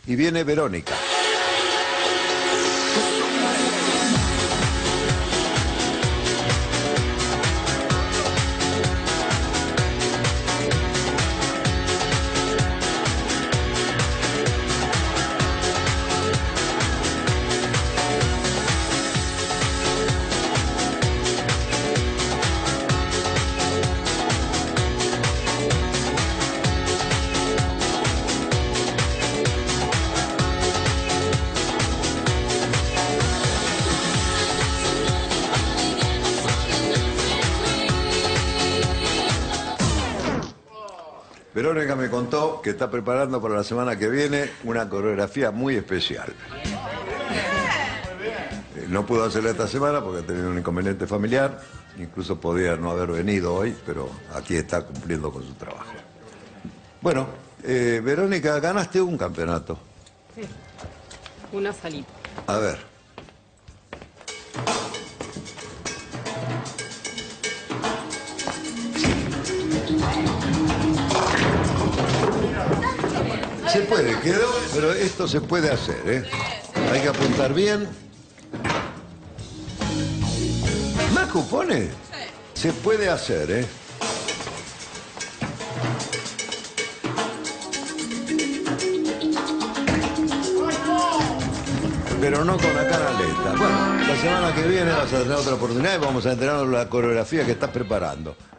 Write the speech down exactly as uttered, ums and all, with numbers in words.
Y viene Verónica. Verónica me contó que está preparando para la semana que viene una coreografía muy especial. Eh, No pudo hacerla esta semana porque ha tenido un inconveniente familiar, incluso podía no haber venido hoy, pero aquí está cumpliendo con su trabajo. Bueno, eh, Verónica, ganaste un campeonato. Sí, una salita. A ver. Se puede, quedó, pero esto se puede hacer, ¿eh? Hay que apuntar bien. ¿Más cupones? Se puede hacer, ¿eh? Pero no con la cara lenta. Bueno, la semana que viene vas a tener otra oportunidad y vamos a enterarnos de la coreografía que estás preparando.